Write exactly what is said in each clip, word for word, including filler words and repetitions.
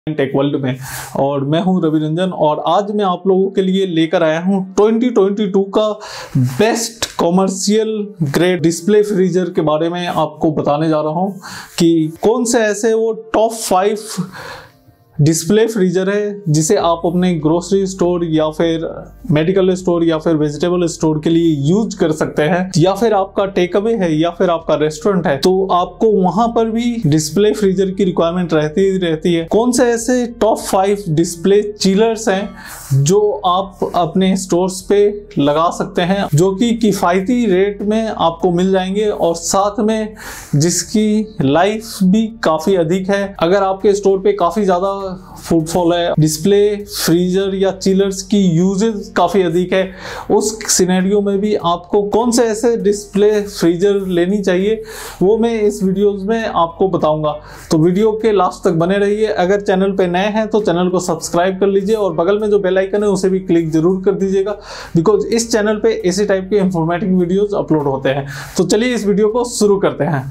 Tech world में। और मैं हूं रवि रंजन और आज मैं आप लोगों के लिए लेकर आया हूं ट्वेंटी ट्वेंटी टू का best commercial grade display freezer के बारे में आपको बताने जा रहा हूं कि कौन से ऐसे वो टॉप फाइव डिस्प्ले फ्रीजर है जिसे आप अपने ग्रोसरी स्टोर या फिर मेडिकल स्टोर या फिर वेजिटेबल स्टोर के लिए यूज कर सकते हैं, या फिर आपका टेक अवे है या फिर आपका रेस्टोरेंट है तो आपको वहां पर भी डिस्प्ले फ्रीजर की रिक्वायरमेंट रहती ही रहती है। कौन से ऐसे टॉप फाइव डिस्प्ले चिलर्स हैं जो आप अपने स्टोर्स पे लगा सकते हैं, जो कि किफायती रेट में आपको मिल जाएंगे और साथ में जिसकी लाइफ भी काफी अधिक है। अगर आपके स्टोर पे काफी ज्यादा फुटफॉल है, डिस्प्ले फ्रीजर या चिलर्स की यूजेज काफी अधिक है, उस सिनेरियो में भी आपको कौन से ऐसे डिस्प्ले फ्रीजर लेनी चाहिए वो मैं इस वीडियोस में आपको बताऊंगा। तो वीडियो के लास्ट तक बने रहिए। अगर चैनल पे नए हैं तो चैनल को सब्सक्राइब कर लीजिए और बगल में जो बेल आइकन है उसे भी क्लिक जरूर कर दीजिएगा, बिकॉज इस चैनल पे इसी टाइप के इंफॉर्मेटिव वीडियोस अपलोड होते हैं। तो चलिए इस वीडियो को शुरू करते हैं।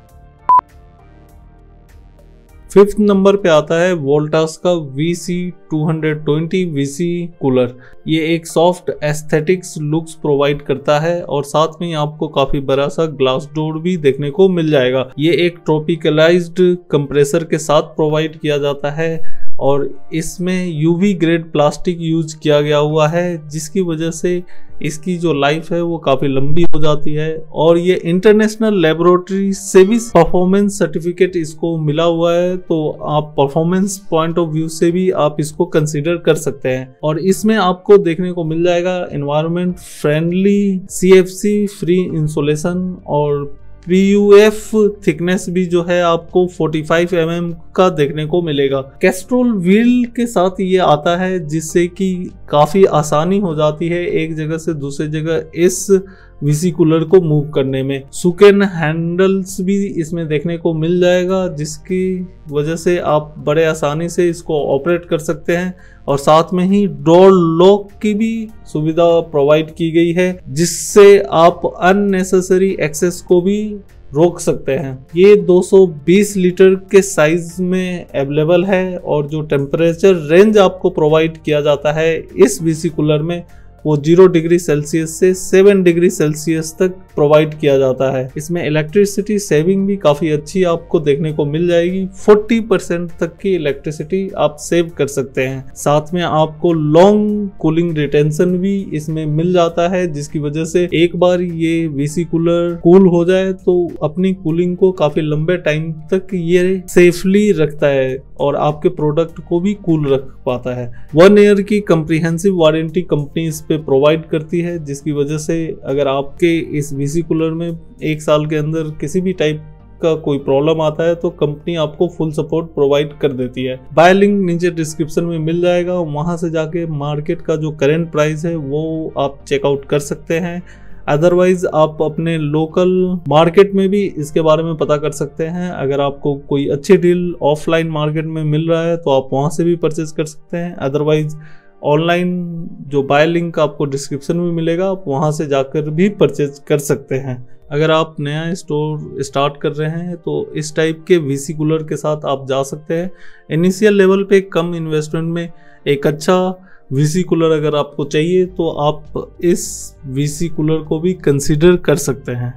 फिफ्थ नंबर पे आता है वोल्टास का V C two twenty V C cooler. ये एक सॉफ्ट एस्थेटिक्स लुक्स प्रोवाइड करता है और साथ में आपको काफी बड़ा सा ग्लास डोर भी देखने को मिल जाएगा। ये एक ट्रॉपिकलाइज्ड कंप्रेसर के साथ प्रोवाइड किया जाता है और इसमें यूवी ग्रेड प्लास्टिक यूज किया गया हुआ है, जिसकी वजह से इसकी जो लाइफ है वो काफी लंबी हो जाती है। और ये इंटरनेशनल लेबोरेटरी से भी परफॉर्मेंस सर्टिफिकेट इसको मिला हुआ है, तो आप परफॉर्मेंस पॉइंट ऑफ व्यू से भी आप इसको कंसीडर कर सकते हैं। और इसमें आपको देखने को मिल जाएगा environment friendly C F C free insulation और पी यू एफ थिकनेस भी जो है आपको पैंतालीस एम एम का देखने को मिलेगा। कैस्ट्रोल व्हील के साथ ये आता है जिससे कि काफी आसानी हो जाती है एक जगह से दूसरी जगह इस वीसी कूलर को मूव करने में। सुकेन हैंडल्स भी इसमें देखने को मिल जाएगा, जिसकी वजह से आप बड़े आसानी से इसको ऑपरेट कर सकते हैं। और साथ में ही डोर लॉक की भी सुविधा प्रोवाइड की गई है, जिससे आप अननेसेसरी एक्सेस को भी रोक सकते हैं। ये दो सौ बीस लीटर के साइज में अवेलेबल है और जो टेम्परेचर रेंज आपको प्रोवाइड किया जाता है इस वीसी कूलर में वो जीरो डिग्री सेल्सियस से सेवन डिग्री सेल्सियस तक प्रोवाइड किया जाता है। इसमें इलेक्ट्रिसिटी सेविंग भी काफी अच्छी आपको देखने को मिल जाएगी। चालीस परसेंट तक की इलेक्ट्रिसिटी आप सेव कर सकते हैं। साथ में आपको लॉन्ग कूलिंग रिटेंशन भी इसमें मिल जाता है, जिसकी वजह से एक बार ये वीसी कूलर कूल हो जाए तो अपनी कूलिंग को काफी लंबे टाइम तक ये सेफली रखता है और आपके प्रोडक्ट को भी कूल रख पाता है। वन ईयर की कंप्रीहेंसिव वारंटी कंपनी इस पे प्रोवाइड करती है, जिसकी वजह से अगर आपके इस वीसी कूलर में एक साल के अंदर किसी भी टाइप का कोई प्रॉब्लम आता है तो कंपनी आपको फुल सपोर्ट प्रोवाइड कर देती है। बाय लिंक नीचे डिस्क्रिप्शन में मिल जाएगा, वहां से जाके मार्केट का जो करंट प्राइस है वो आप चेकआउट कर सकते हैं। अदरवाइज आप अपने लोकल मार्केट में भी इसके बारे में पता कर सकते हैं। अगर आपको कोई अच्छी डील ऑफलाइन मार्केट में मिल रहा है तो आप वहां से भी परचेज कर सकते हैं। अदरवाइज ऑनलाइन जो बाय लिंक आपको डिस्क्रिप्शन में मिलेगा आप वहां से जाकर भी परचेज कर सकते हैं। अगर आप नया स्टोर स्टार्ट कर रहे हैं तो इस टाइप के वीसी कूलर के साथ आप जा सकते हैं। इनिशियल लेवल पे कम इन्वेस्टमेंट में एक अच्छा वीसी कूलर अगर आपको चाहिए तो आप इस वीसी कूलर को भी कंसीडर कर सकते हैं।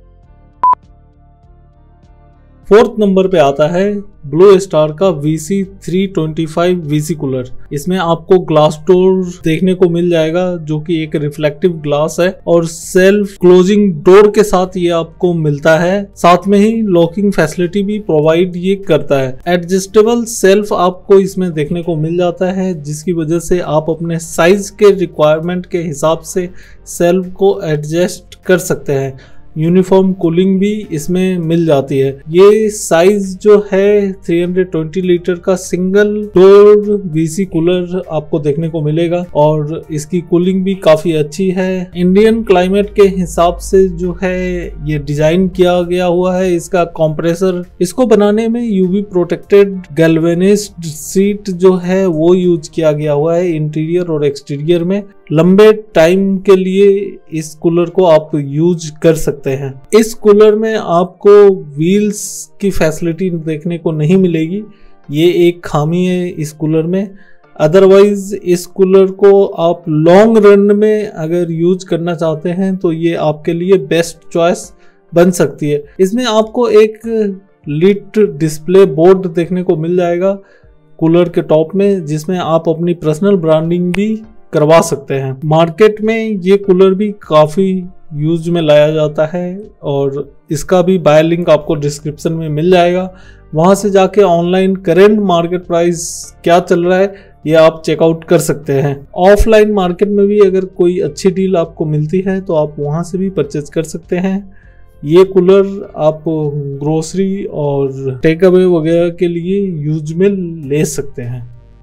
फोर्थ नंबर पे आता है ब्लू स्टार का V C three twenty five V C cooler. इसमें आपको ग्लास डोर देखने को मिल जाएगा, जो कि एक रिफ्लेक्टिव ग्लास है और सेल्फ क्लोजिंग डोर के साथ ये आपको मिलता है। साथ में ही लॉकिंग फैसिलिटी भी प्रोवाइड ये करता है। एडजस्टेबल सेल्फ आपको इसमें देखने को मिल जाता है, जिसकी वजह से आप अपने साइज के रिक्वायरमेंट के हिसाब से सेल्फ को एडजस्ट कर सकते हैं। यूनिफॉर्म कूलिंग भी इसमें मिल जाती है। ये साइज जो है तीन सौ बीस लीटर का सिंगल डोर वीसी कूलर आपको देखने को मिलेगा और इसकी कूलिंग भी काफी अच्छी है। इंडियन क्लाइमेट के हिसाब से जो है ये डिजाइन किया गया हुआ है। इसका कंप्रेसर, इसको बनाने में यूवी प्रोटेक्टेड गैल्वेनाइज्ड सीट जो है वो यूज किया गया हुआ है इंटीरियर और एक्सटीरियर में। लंबे टाइम के लिए इस कूलर को आप यूज कर सकते हैं। इस कूलर में आपको व्हील्स की फैसिलिटी देखने को नहीं मिलेगी, ये एक खामी है इस कूलर में। अदरवाइज इस कूलर को आप लॉन्ग रन में अगर यूज करना चाहते हैं तो ये आपके लिए बेस्ट चॉइस बन सकती है। इसमें आपको एक लिट डिस्प्ले बोर्ड देखने को मिल जाएगा कूलर के टॉप में, जिसमें आप अपनी पर्सनल ब्रांडिंग भी करवा सकते हैं। मार्केट में ये कूलर भी काफ़ी यूज में लाया जाता है और इसका भी बाय लिंक आपको डिस्क्रिप्शन में मिल जाएगा। वहाँ से जाके ऑनलाइन करेंट मार्केट प्राइस क्या चल रहा है ये आप चेकआउट कर सकते हैं। ऑफलाइन मार्केट में भी अगर कोई अच्छी डील आपको मिलती है तो आप वहाँ से भी परचेज कर सकते हैं। ये कूलर आप ग्रोसरी और टेक अवे वगैरह के लिए यूज में ले सकते हैं।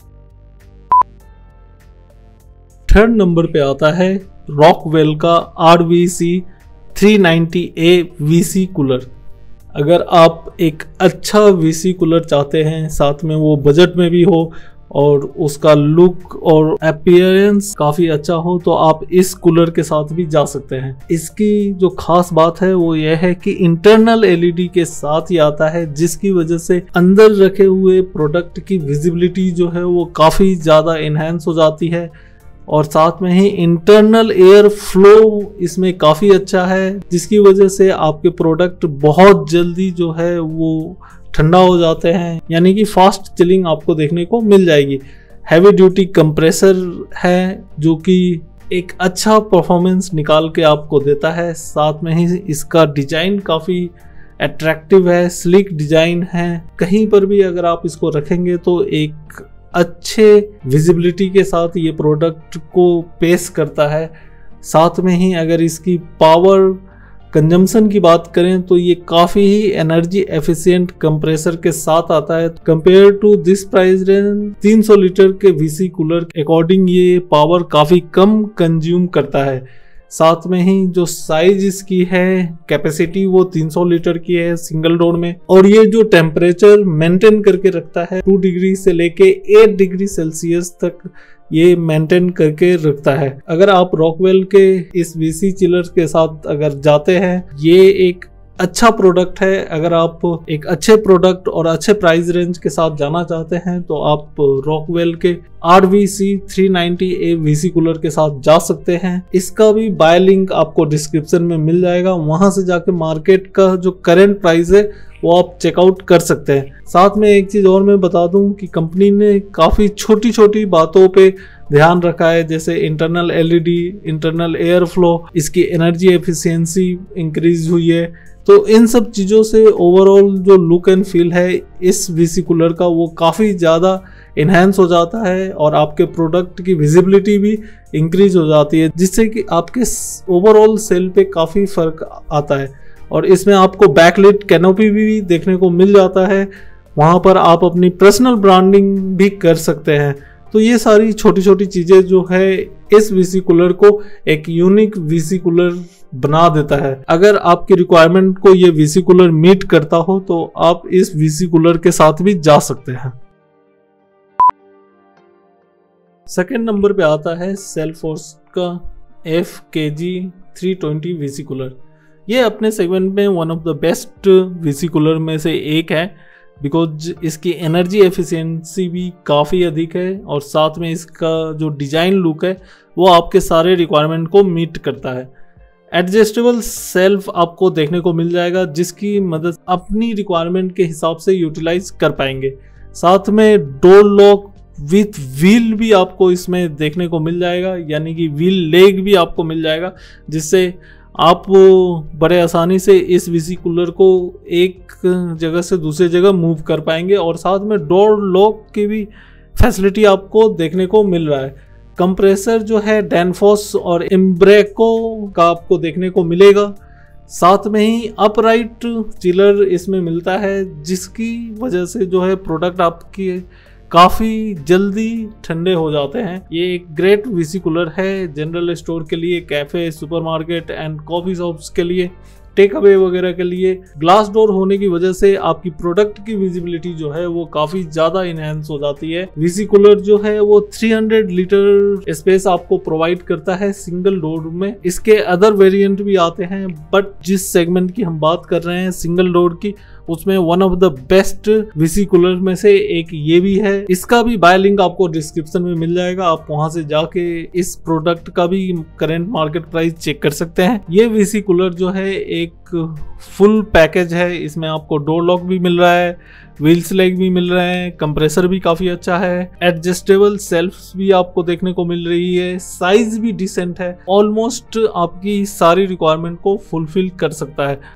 थर्ड नंबर पे आता है रॉकवेल का R V C three ninety A V C cooler. अगर आप एक अच्छा वीसी कूलर चाहते हैं, साथ में वो बजट में भी हो और उसका लुक और अपीयरेंस काफ़ी अच्छा हो, तो आप इस कूलर के साथ भी जा सकते हैं। इसकी जो खास बात है वो यह है कि इंटरनल एलईडी के साथ ही आता है, जिसकी वजह से अंदर रखे हुए प्रोडक्ट की विजिबिलिटी जो है वो काफ़ी ज़्यादा इन्हेंस हो जाती है और साथ में ही इंटरनल एयर फ्लो इसमें काफ़ी अच्छा है, जिसकी वजह से आपके प्रोडक्ट बहुत जल्दी जो है वो ठंडा हो जाते हैं, यानी कि फास्ट चिलिंग आपको देखने को मिल जाएगी। हैवी ड्यूटी कंप्रेसर है जो कि एक अच्छा परफॉर्मेंस निकाल के आपको देता है। साथ में ही इसका डिजाइन काफ़ी अट्रैक्टिव है, स्लिक डिजाइन है। कहीं पर भी अगर आप इसको रखेंगे तो एक अच्छे विजिबिलिटी के साथ ये प्रोडक्ट को पेश करता है। साथ में ही अगर इसकी पावर कंजम्पशन की बात करें तो ये काफ़ी ही एनर्जी एफिशिएंट कंप्रेसर के साथ आता है। Compare to this price range तीन सौ लीटर के वीसी कूलर के अकॉर्डिंग ये पावर काफ़ी कम कंज्यूम करता है। साथ में ही जो साइज इसकी है, कैपेसिटी वो तीन सौ लीटर की है सिंगल डोर में, और ये जो टेम्परेचर मेंटेन करके रखता है टू डिग्री से लेके एट डिग्री सेल्सियस तक ये मेंटेन करके रखता है। अगर आप रॉकवेल के इस वीसी चिलर के साथ अगर जाते हैं, ये एक अच्छा प्रोडक्ट है। अगर आप एक अच्छे प्रोडक्ट और अच्छे प्राइस रेंज के साथ जाना चाहते हैं तो आप रॉकवेल के R V C three ninety A V C cooler के साथ जा सकते हैं। इसका भी बाय लिंक आपको डिस्क्रिप्शन में मिल जाएगा, वहां से जाके मार्केट का जो करंट प्राइस है वो आप चेकआउट कर सकते हैं। साथ में एक चीज और मैं बता दूं कि कंपनी ने काफी छोटी छोटी बातों पे ध्यान रखा है, जैसे internal LED, internal air flow, इसकी एनर्जी एफिशिएंसी इंक्रीज हुई है। तो इन सब चीज़ों से ओवरऑल जो लुक एंड फील है इस वीसी कूलर का वो काफ़ी ज़्यादा इन्हेंस हो जाता है और आपके प्रोडक्ट की विजिबिलिटी भी इंक्रीज हो जाती है, जिससे कि आपके ओवरऑल सेल पे काफ़ी फ़र्क आता है। और इसमें आपको बैकलिट कैनोपी भी देखने को मिल जाता है, वहाँ पर आप अपनी पर्सनल ब्रांडिंग भी कर सकते हैं। तो ये सारी छोटी छोटी चीज़ें जो है इस वीसी कूलर को एक यूनिक वीसी कूलर बना देता है। अगर आपकी रिक्वायरमेंट को ये वीसी कूलर मीट करता हो तो आप इस वीसी कूलर के साथ भी जा सकते हैं। सेकेंड नंबर पे आता है सेल्फोर्स का F K G three twenty V C cooler. ये अपने सेगमेंट में one of the best V C cooler में से एक है, बिकॉज इसकी एनर्जी एफिशिएंसी भी काफ़ी अधिक है और साथ में इसका जो डिज़ाइन लुक है वो आपके सारे रिक्वायरमेंट को मीट करता है। एडजस्टेबल सेल्फ आपको देखने को मिल जाएगा, जिसकी मदद अपनी रिक्वायरमेंट के हिसाब से यूटिलाइज कर पाएंगे। साथ में डोर लॉक विथ व्हील भी आपको इसमें देखने को मिल जाएगा, यानी कि व्हील लेग भी आपको मिल जाएगा, जिससे आप बड़े आसानी से इस वीसी कूलर को एक जगह से दूसरी जगह मूव कर पाएंगे। और साथ में डोर लॉक की भी फैसिलिटी आपको देखने को मिल रहा है। कंप्रेसर जो है डैनफोस और एम्ब्रेको का आपको देखने को मिलेगा। साथ में ही अपराइट चिलर इसमें मिलता है, जिसकी वजह से जो है प्रोडक्ट आपकी काफ़ी जल्दी ठंडे हो जाते हैं। ये एक ग्रेट वीसी कूलर है जनरल स्टोर के लिए, cafe, supermarket and coffee shops के लिए, टेक अवे वगैरह के लिए। ग्लास डोर होने की वजह से आपकी प्रोडक्ट की विजिबिलिटी जो है वो काफ़ी ज़्यादा इनहेंस हो जाती है। वीसी कूलर जो है वो तीन सौ लीटर स्पेस आपको प्रोवाइड करता है सिंगल डोर में। इसके अदर वेरिएंट भी आते हैं, बट जिस सेगमेंट की हम बात कर रहे हैं सिंगल डोर की, उसमें one of the best V C cooler में से एक ये भी है। इसका भी बाय लिंक आपको डिस्क्रिप्शन में मिल जाएगा, आप वहां से जाके इस प्रोडक्ट का भी करंट मार्केट प्राइस चेक कर सकते हैं। ये वीसी कूलर जो है एक फुल पैकेज है, इसमें आपको डोर लॉक भी मिल रहा है, व्हील्स लेग भी मिल रहे हैं, कंप्रेसर भी काफी अच्छा है, एडजस्टेबल सेल्फ्स भी आपको देखने को मिल रही है, साइज भी डिसेंट है, ऑलमोस्ट आपकी सारी रिक्वायरमेंट को फुलफिल कर सकता है।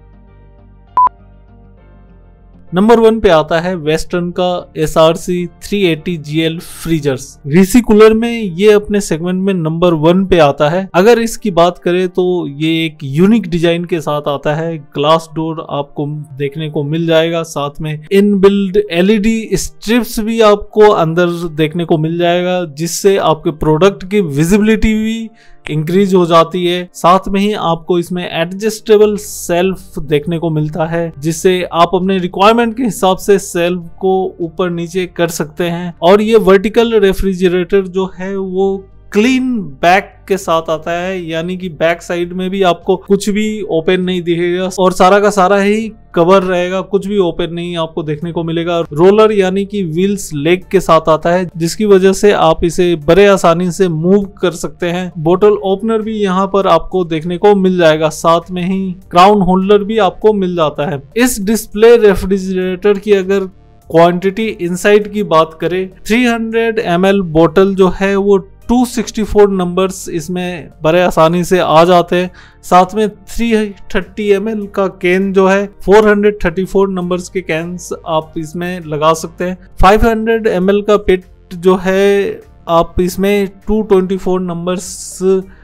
नंबर वन पे आता है वेस्टर्न का S R C three eighty G L freezers. V C cooler में ये अपने सेगमेंट में नंबर वन पे आता है। अगर इसकी बात करें तो ये एक यूनिक डिजाइन के साथ आता है, ग्लास डोर आपको देखने को मिल जाएगा, साथ में इनबिल्ड एलईडी स्ट्रिप्स भी आपको अंदर देखने को मिल जाएगा, जिससे आपके प्रोडक्ट की विजिबिलिटी भी इंक्रीज हो जाती है। साथ में ही आपको इसमें एडजस्टेबल सेल्फ देखने को मिलता है, जिससे आप अपने रिक्वायरमेंट के हिसाब से सेल्फ को ऊपर नीचे कर सकते हैं। और ये वर्टिकल रेफ्रिजरेटर जो है वो क्लीन बैक के साथ आता है, यानी कि बैक साइड में भी आपको कुछ भी ओपन नहीं दिखेगा और सारा का सारा ही कवर रहेगा, कुछ भी ओपन नहीं आपको देखने को मिलेगा। रोलर यानी कि व्हील्स लेग के साथ आता है, जिसकी वजह से आप इसे बड़े आसानी से मूव कर सकते हैं। बोतल ओपनर भी यहाँ पर आपको देखने को मिल जाएगा, साथ में ही क्राउन होल्डर भी आपको मिल जाता है। इस डिस्प्ले रेफ्रिजरेटर की अगर क्वांटिटी इनसाइड की बात करें, थ्री हंड्रेड एम एल बोतल जो है वो टू सिक्सटी फोर नंबर्स इसमें बड़े आसानी से आ जाते हैं। साथ में थ्री थर्टी एम एल का कैन जो है four hundred thirty four numbers के कैन्स आप इसमें लगा सकते हैं। फाइव हंड्रेड एम एल का पेट जो है आप इसमें टू ट्वेंटी फोर नंबर्स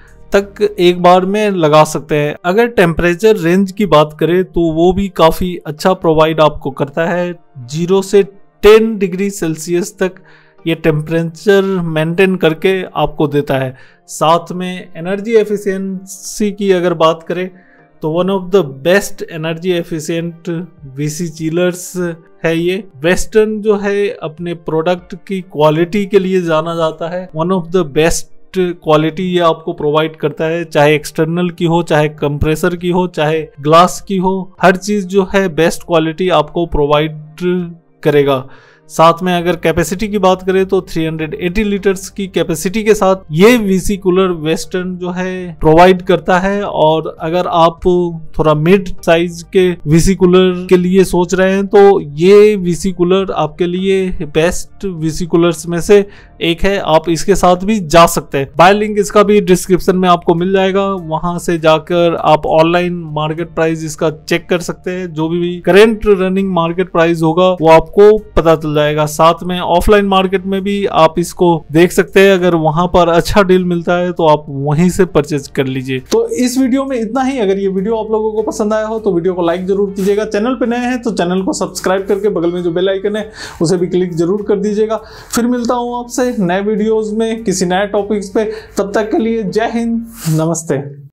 तक एक बार में लगा सकते हैं। अगर टेम्परेचर रेंज की बात करें तो वो भी काफ़ी अच्छा प्रोवाइड आपको करता है, जीरो से टेन डिग्री सेल्सियस तक ये टेम्परेचर मेंटेन करके आपको देता है। साथ में एनर्जी एफिशिएंसी की अगर बात करें तो one of the best energy efficient V C chillers है ये। वेस्टर्न जो है अपने प्रोडक्ट की क्वालिटी के लिए जाना जाता है, one of the best quality ये आपको प्रोवाइड करता है, चाहे एक्सटर्नल की हो, चाहे कंप्रेसर की हो, चाहे ग्लास की हो, हर चीज जो है बेस्ट क्वालिटी आपको प्रोवाइड करेगा। साथ में अगर कैपेसिटी की बात करें तो थ्री हंड्रेड एटी लीटर्स की कैपेसिटी के साथ ये वीसी कूलर वेस्टर्न जो है प्रोवाइड करता है। और अगर आप थोड़ा मिड साइज के वीसी कूलर के लिए सोच रहे हैं तो ये वीसी कूलर आपके लिए बेस्ट वीसी कूलर्स में से एक है, आप इसके साथ भी जा सकते हैं। बाय लिंक इसका भी डिस्क्रिप्शन में आपको मिल जाएगा, वहां से जाकर आप ऑनलाइन मार्केट प्राइस इसका चेक कर सकते हैं। जो भी करेंट रनिंग मार्केट प्राइस होगा वो आपको पता चल जाएगा। साथ में ऑफलाइन मार्केट में भी आप इसको देख सकते हैं, अगर वहां पर अच्छा डील मिलता है तो आप वहीं से परचेज कर लीजिए। तो इस वीडियो में इतना ही। अगर ये वीडियो आप लोगों को पसंद आया हो तो वीडियो को लाइक जरूर कीजिएगा, चैनल पे नए हैं तो चैनल को सब्सक्राइब करके बगल में जो बेल आइकन है उसे भी क्लिक जरूर कर दीजिएगा। फिर मिलता हूं आपसे नए वीडियोस में किसी नए टॉपिक्स पे, तब तक के लिए जय हिंद, नमस्ते।